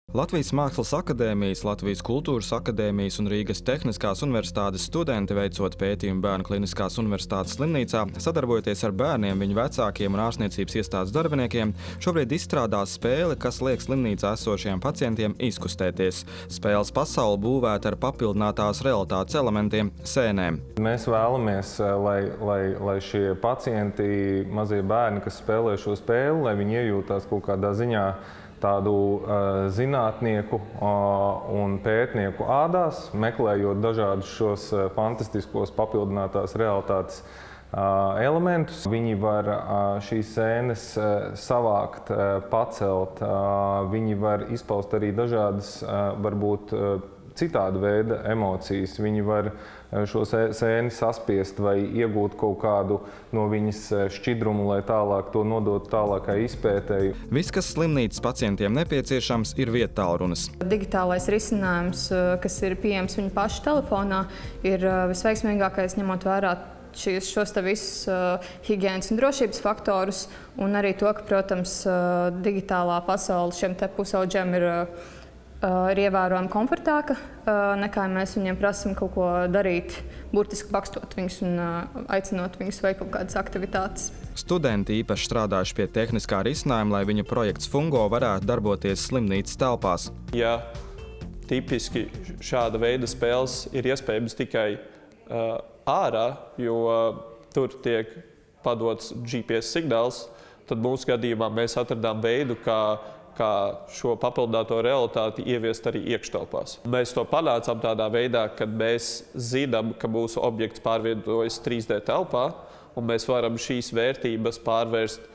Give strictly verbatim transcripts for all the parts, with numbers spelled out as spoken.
Latvijas Mākslas akadēmijas, Latvijas Kultūras akadēmijas un Rīgas Tehniskās universitātes studenti, veicot pētījumu Bērnu Kliniskās universitātes slimnīcā, sadarbojoties ar bērniem, viņu vecākiem un ārstniecības iestādes darbiniekiem, šobrīd izstrādā spēli, kas liek slimnīcā esošajiem pacientiem izkustēties. Spēles pasaule būvēta ar papildinātās realitātes elementiem – sēnēm. Mēs vēlamies, lai, lai, lai šie pacienti, mazie bērni, kas spēlē šo spēli, lai viņi iejūtās kaut kādā ziņā tādu uh, zinātnieku uh, un pētnieku ādās, meklējot dažādus šos uh, fantastiskos papildinātās realitātes uh, elementus. Viņi var uh, šīs sēnes uh, savākt, uh, pacelt, uh, viņi var izpaust arī dažādas, uh, varbūt, uh, citāda veida emocijas. Viņi var šo sēni saspiest vai iegūt kaut kādu no viņas šķidrumu, lai tālāk to nodotu tālākai izpētēji. Viss, kas slimnīcas pacientiem nepieciešams, ir viedtālrunas. Digitālais risinājums, kas ir pieejams viņu pašu telefonā, ir visveiksmīgākais, ņemot vērā šīs, šos te visus uh, higienas un drošības faktorus, un arī to, ka, protams, uh, digitālā pasaule šiem te pusauģiem ir uh, ir ievērojami komfortāka nekā mēs viņiem prasam kaut ko darīt, burtiski bakstot viņus un aicinot viņus veikt kaut kādas aktivitātes. Studenti īpaši strādājuši pie tehniskā risinājuma, lai viņa projekts Fungo varētu darboties slimnīcas telpās. Ja tipiski šāda veida spēles ir iespējams tikai uh, ārā, jo uh, tur tiek padots G P S signāls, tad mūsu gadījumā mēs atradām veidu, kā kā šo papildināto realitāti ieviest arī iekštelpās. Mēs to panācām tādā veidā, ka mēs zinām, ka mūsu objekts pārvietojas trīs D telpā, un mēs varam šīs vērtības pārvērst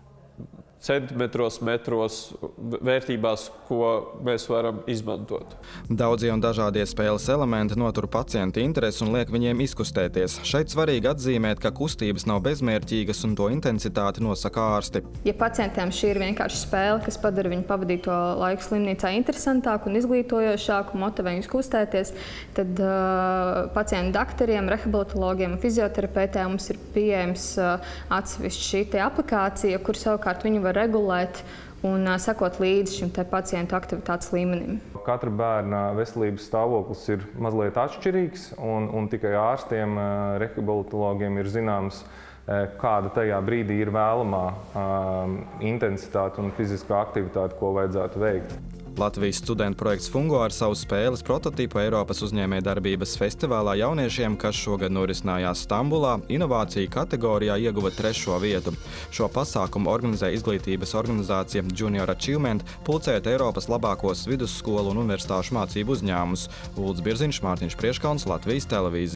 centimetros, metros, vērtībās, ko mēs varam izmantot. Daudzie un dažādie spēles elementi notur pacientu interesi un liek viņiem izkustēties. Šeit svarīgi atzīmēt, ka kustības nav bezmērķīgas un to intensitāti nosaka ārsti. Ja pacientiem šī ir vienkārši spēle, kas padara viņu pavadīto laiku slimnīcā interesantāku un izglītojošāku, motivē viņus kustēties, tad uh, pacientu doktoriem, rehabilitologiem un fizioterapeitiem mums ir pieejams uh, atsevišķi šī te aplikācija, kur savukārt viņi var regulēt un uh, sekot līdzi šim te pacientu aktivitātes līmenim. Katra bērna veselības stāvoklis ir mazliet atšķirīgs, un, un tikai ārstiem, uh, rehabilitologiem ir zināms, uh, kāda tajā brīdī ir vēlamā uh, intensitāte un fiziskā aktivitāte, ko vajadzētu veikt. Latvijas studentu projekts Fungo ar savu spēles prototipu Eiropas uzņēmējdarbības festivālā jauniešiem, kas šogad norisinājās Stambulā, inovāciju kategorijā ieguva trešo vietu. Šo pasākumu organizē izglītības organizācija Junior Achievement, pulcējot Eiropas labākos vidusskolu un universitāšu mācību uzņēmumus. Ulds Birziņš, Mārtiņš Prieškalns, Latvijas televīzija.